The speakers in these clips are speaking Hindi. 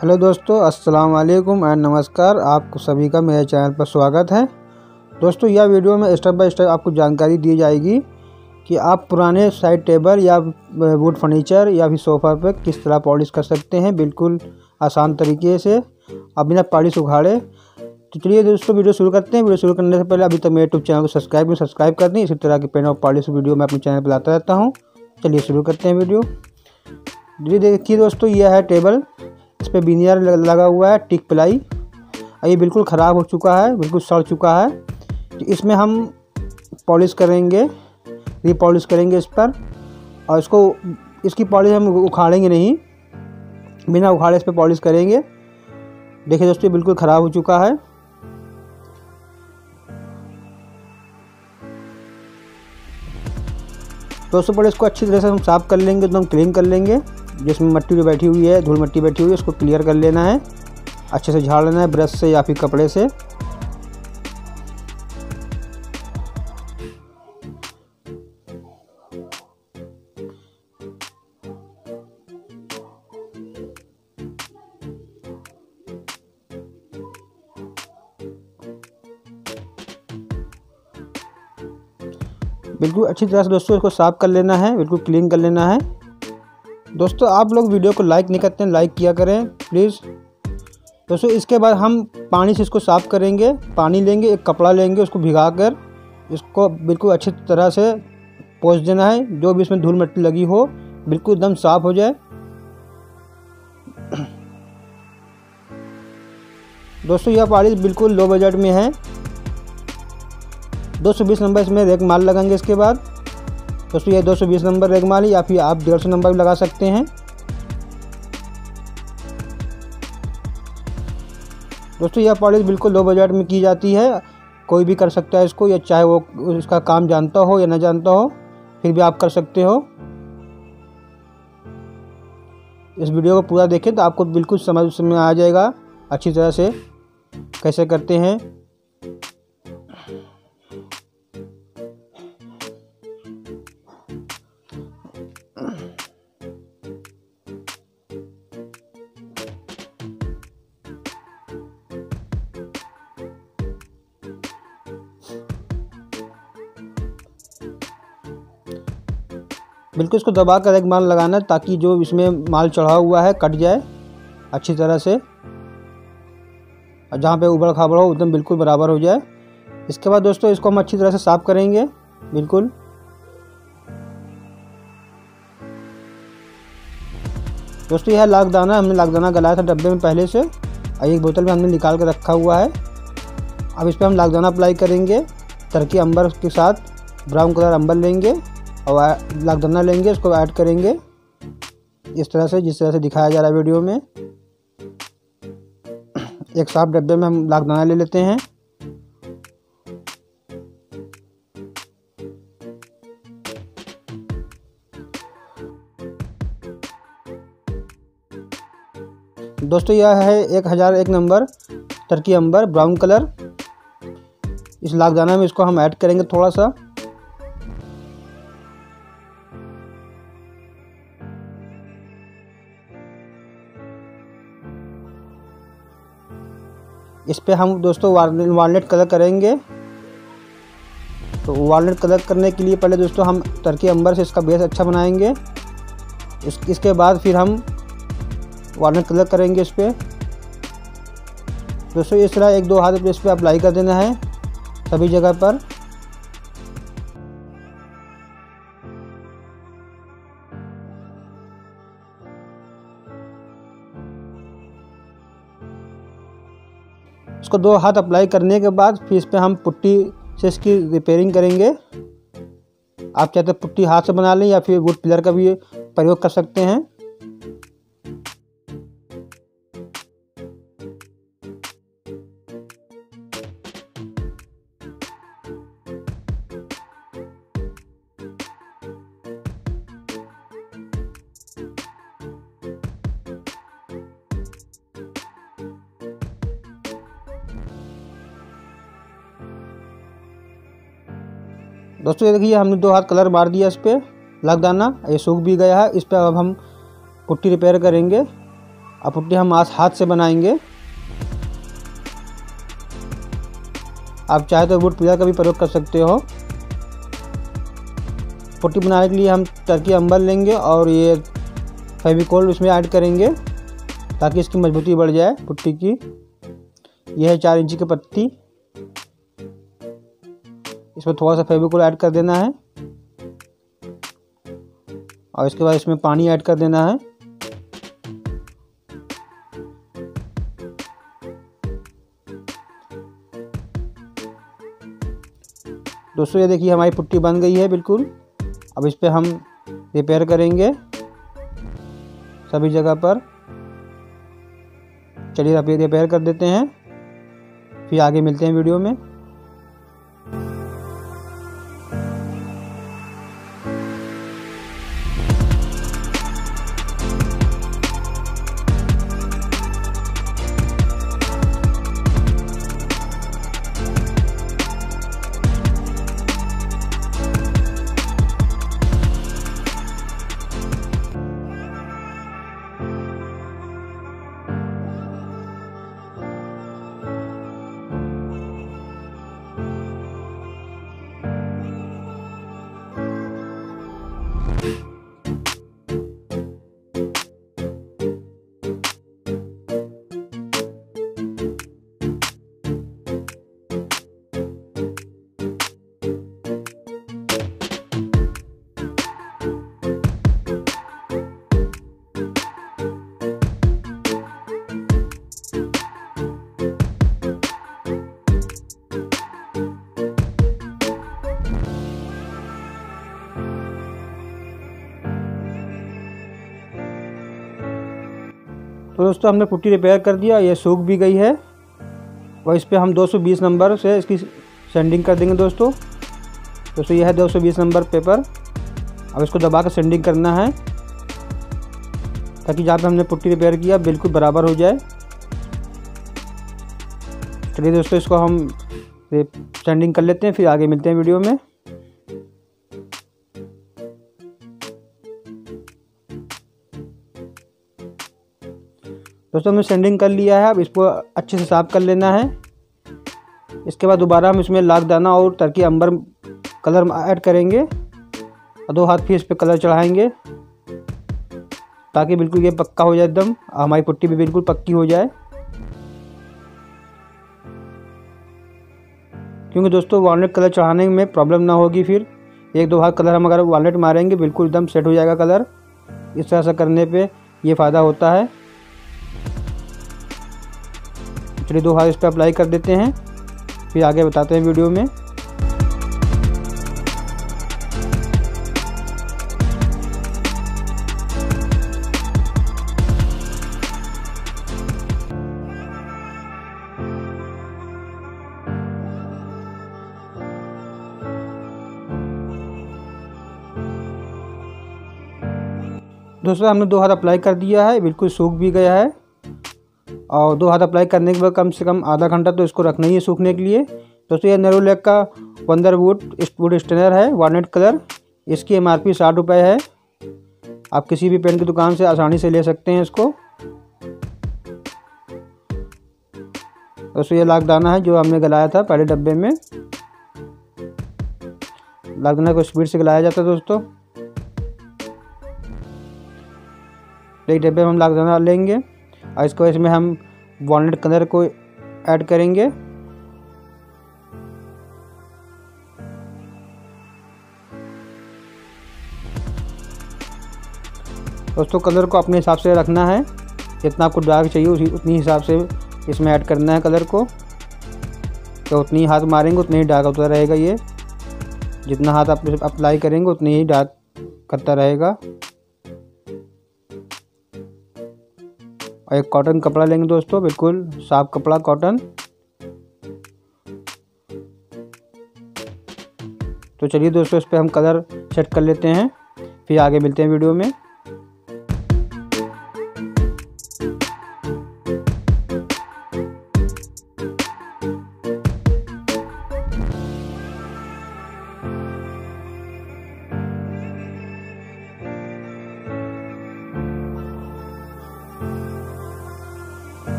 हेलो दोस्तों, अस्सलाम वालेकुम एंड नमस्कार। आपको सभी का मेरे चैनल पर स्वागत है। दोस्तों, यह वीडियो में स्टेप बाय स्टेप आपको जानकारी दी जाएगी कि आप पुराने साइड टेबल या वुड फर्नीचर या फिर सोफ़ा पर किस तरह पॉलिश कर सकते हैं, बिल्कुल आसान तरीके से आप बिना पॉलिश उखाड़े। तो चलिए दोस्तों, वीडियो शुरू करते हैं। वीडियो शुरू करने से पहले अभी तक मेरे यूट्यूब चैनल को सब्सक्राइब कर दें। इसी तरह के पेन और पॉलिश वीडियो मैं अपने चैनल पर लाता रहता हूँ। चलिए शुरू करते हैं वीडियो। जी देखिए दोस्तों, यह है टेबल। इस पर विनियर लगा हुआ है, टिक प्लाई। ये बिल्कुल ख़राब हो चुका है, बिल्कुल सड़ चुका है। तो इसमें हम पॉलिश करेंगे, रीपॉलिश करेंगे इस पर। और इसकी पॉलिश हम उखाड़ेंगे नहीं, बिना उखाड़े इस पर पॉलिश करेंगे। देखिए दोस्तों, ये बिल्कुल ख़राब हो चुका है। दोस्तों पहले इसको अच्छी तरह से हम साफ़ कर लेंगे, एकदम क्लीन कर लेंगे। जिसमें मट्टी जो बैठी हुई है, धूल मिट्टी बैठी हुई है, उसको क्लियर कर लेना है। अच्छे से झाड़ लेना है ब्रश से या फिर कपड़े से। बिल्कुल अच्छी तरह से दोस्तों इसको साफ़ कर लेना है, बिल्कुल क्लीन कर लेना है। दोस्तों आप लोग वीडियो को लाइक नहीं करते हैं, लाइक किया करें प्लीज़। दोस्तों इसके बाद हम पानी से इसको साफ़ करेंगे। पानी लेंगे, एक कपड़ा लेंगे, उसको भिगाकर इसको बिल्कुल अच्छी तरह से पोंछ देना है। जो भी इसमें धूल मिट्टी लगी हो बिल्कुल एकदम साफ़ हो जाए। दोस्तों यह पॉलिश बिल्कुल लो बजट में है। 220 नंबर इसमें रेग माल लगाएंगे। इसके बाद दोस्तों ये 220 नंबर रेग माल या फिर आप 150 नंबर भी लगा सकते हैं। दोस्तों यह पॉलिश बिल्कुल लो बजट में की जाती है। कोई भी कर सकता है इसको, या चाहे वो इसका काम जानता हो या ना जानता हो, फिर भी आप कर सकते हो। इस वीडियो को पूरा देखें तो आपको बिल्कुल समझ में आ जाएगा अच्छी तरह से कैसे करते हैं। बिल्कुल इसको दबा कर एक माल लगाना है, ताकि जो इसमें माल चढ़ा हुआ है कट जाए अच्छी तरह से। और जहाँ पे उबड़ खाबड़ हो एकदम बिल्कुल बराबर हो जाए। इसके बाद दोस्तों इसको हम अच्छी तरह से साफ़ करेंगे बिल्कुल। दोस्तों यह लागदाना, हमने लागदाना गलाया था डब्बे में पहले से, और एक बोतल में हमने निकाल कर रखा हुआ है। अब इस पर हम लागदाना अप्लाई करेंगे। टर्की अंबर के साथ ब्राउन कलर अंबर लेंगे और लागदाना लेंगे, इसको ऐड करेंगे इस तरह से, जिस तरह से दिखाया जा रहा है वीडियो में। एक साफ डब्बे में हम लागदाना ले लेते हैं। दोस्तों यह है 1001 number Turkey amber brown colour. इस लागदाना में इसको हम ऐड करेंगे थोड़ा सा। इस पे हम दोस्तों वालनट कलर करेंगे। तो वालनट कलर करने के लिए पहले दोस्तों हम टर्की अंबर से इसका बेस अच्छा बनाएंगे। इसके बाद फिर हम वालनट कलर करेंगे इस पर। दोस्तों इस तरह 1-2 हाथ इस पर अप्लाई कर देना है सभी जगह पर। इसको 2 हाथ अप्लाई करने के बाद फिर इस पर हम पुट्टी से इसकी रिपेयरिंग करेंगे। आप चाहते पुट्टी हाथ से बना लें या फिर वुड पिलर का भी प्रयोग कर सकते हैं। दोस्तों ये देखिए, हमने 2 हाथ कलर मार दिया इस पर लागदाना, ये सूख भी गया है। इस पर अब हम पुट्टी रिपेयर करेंगे। अब पुट्टी हम हाथ से बनाएंगे। आप चाहे तो वुड पिलर का भी प्रयोग कर सकते हो। पुट्टी बनाने के लिए हम टर्की अम्बर लेंगे और ये फेविकोल उसमें ऐड करेंगे ताकि इसकी मजबूती बढ़ जाए पुट्टी की। यह है 4 इंची की पत्ती। इसमें थोड़ा सा फेविकोल ऐड कर देना है और इसके बाद इसमें पानी ऐड कर देना है। दोस्तों ये देखिए हमारी पुट्टी बन गई है बिल्कुल। अब इस पे हम रिपेयर करेंगे सभी जगह पर। चलिए अब ये रिपेयर कर देते हैं, फिर आगे मिलते हैं वीडियो में। तो दोस्तों हमने पुट्टी रिपेयर कर दिया, ये सूख भी गई है और इस पर हम 220 नंबर से इसकी सैंडिंग कर देंगे दोस्तों। यह है 220 नंबर पेपर। अब इसको दबा कर सैंडिंग करना है ताकि जहाँ पे हमने पुट्टी रिपेयर किया बिल्कुल बराबर हो जाए। चलिए दोस्तों इसको हम सैंडिंग कर लेते हैं, फिर आगे मिलते हैं वीडियो में। दोस्तों हमने सैंडिंग कर लिया है। अब इसको अच्छे से साफ कर लेना है। इसके बाद दोबारा हम इसमें लाख दाना और टर्की अंबर कलर ऐड करेंगे और 2 हाथ फिर इस पर कलर चढ़ाएंगे ताकि बिल्कुल ये पक्का हो जाए एकदम, हमारी पुट्टी भी बिल्कुल पक्की हो जाए। क्योंकि दोस्तों वॉलनट कलर चढ़ाने में प्रॉब्लम ना होगी, फिर 1-2 हाथ कलर हम अगर वॉलनट मारेंगे बिल्कुल एकदम सेट हो जाएगा कलर। इस तरह से करने पे ये फ़ायदा होता है। चलिए 2 हाथ इस पर अप्लाई कर देते हैं, फिर आगे बताते हैं वीडियो में। दोस्तों हमने 2 हाथ अप्लाई कर दिया है, बिल्कुल सूख भी गया है। और 2 हाथ अप्लाई करने के बाद कम से कम आधा घंटा तो इसको रखना ही है सूखने के लिए। दोस्तों ये नेरोलैक का वंडरवुड वुड स्टेनर है वॉलनट कलर। इसकी MRP 60 रुपये है। आप किसी भी पेन की दुकान से आसानी से ले सकते हैं इसको। दोस्तों ये लाख दाना है जो हमने गलाया था पहले डब्बे में। लाख दाना को स्पीड से गलाया जाता है दोस्तों। एक डब्बे में हम लाख दाना लेंगे और इसको इसमें हम वॉलनट कलर को ऐड करेंगे। दोस्तों कलर को अपने हिसाब से रखना है, जितना आपको डार्क चाहिए उतनी हिसाब से इसमें ऐड करना है कलर को। तो उतनी हाथ मारेंगे उतनी ही डार्क होता रहेगा ये। जितना हाथ आप अप्लाई करेंगे उतनी ही डार्क करता रहेगा। और एक कॉटन कपड़ा लेंगे दोस्तों, बिल्कुल साफ कपड़ा कॉटन। तो चलिए दोस्तों इस पर हम कलर सेट कर लेते हैं, फिर आगे मिलते हैं वीडियो में।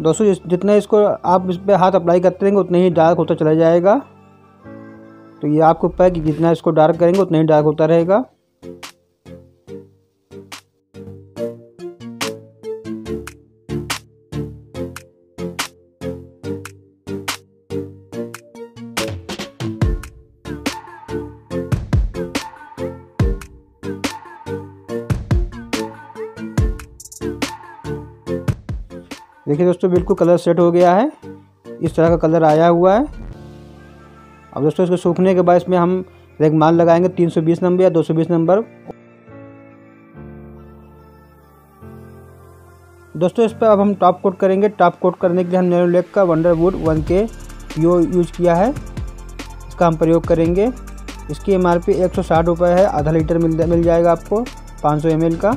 दोस्तों जितना इसको आप इस पर हाथ अप्लाई करते रहेंगे उतना ही डार्क होता चला जाएगा। तो ये आपके ऊपर है कि जितना इसको डार्क करेंगे उतना ही डार्क होता रहेगा। देखिए दोस्तों बिल्कुल कलर सेट हो गया है, इस तरह का कलर आया हुआ है। अब दोस्तों इसको सूखने के बाद इसमें हम रेगमाल लगाएंगे 320 नंबर या 220 नंबर। दोस्तों इस पर अब हम टॉप कोट करेंगे। टॉप कोट करने के लिए हम नेरोलैक का वंडरवुड 1K यूज किया है, इसका हम प्रयोग करेंगे। इसकी MRP 160 रुपये है, आधा लीटर मिल जाएगा आपको 500 ml का।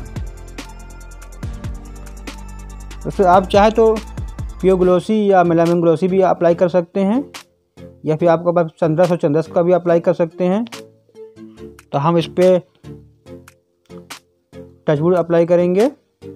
दोस्तों आप चाहे तो प्योर ग्लोसी या मेलामिन ग्लोसी भी अप्लाई कर सकते हैं, या फिर आपके पास चंद्रस और चंद्रस का भी अप्लाई कर सकते हैं। तो हम इस पर टचवुड अप्लाई करेंगे।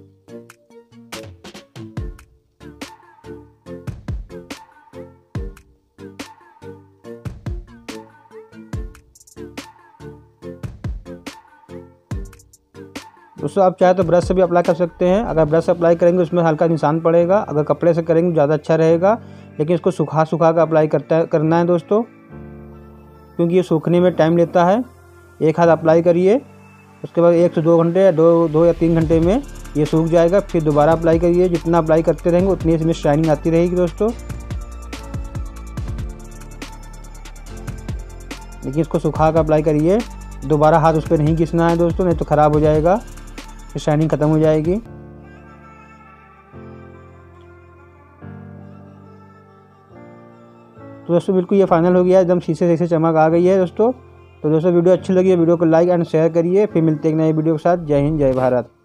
दोस्तों आप चाहे तो ब्रश से भी अप्लाई कर सकते हैं। अगर ब्रश से अप्लाई करेंगे उसमें हल्का निशान पड़ेगा, अगर कपड़े से करेंगे ज़्यादा अच्छा रहेगा। लेकिन इसको सुखा कर अप्लाई करना है दोस्तों, क्योंकि ये सूखने में टाइम लेता है। एक हाथ अप्लाई करिए, उसके बाद 1 से 2 घंटे या 2 या 3 घंटे में ये सूख जाएगा। फिर दोबारा अप्लाई करिए, जितना अप्लाई करते रहेंगे उतनी इसमें शाइनिंग आती रहेगी दोस्तों। लेकिन इसको सुखा कर अप्लाई करिए, दोबारा हाथ उस पर नहीं घिसना है दोस्तों, नहीं तो ख़राब हो जाएगा, फिर शाइनिंग ख़त्म हो जाएगी। तो दोस्तों बिल्कुल ये फाइनल हो गया है, एकदम शीशे जैसे चमक आ गई है दोस्तों। तो दोस्तों वीडियो अच्छी लगी है, वीडियो को लाइक एंड शेयर करिए। फिर मिलते हैं एक नए वीडियो के साथ। जय हिंद, जय भारत।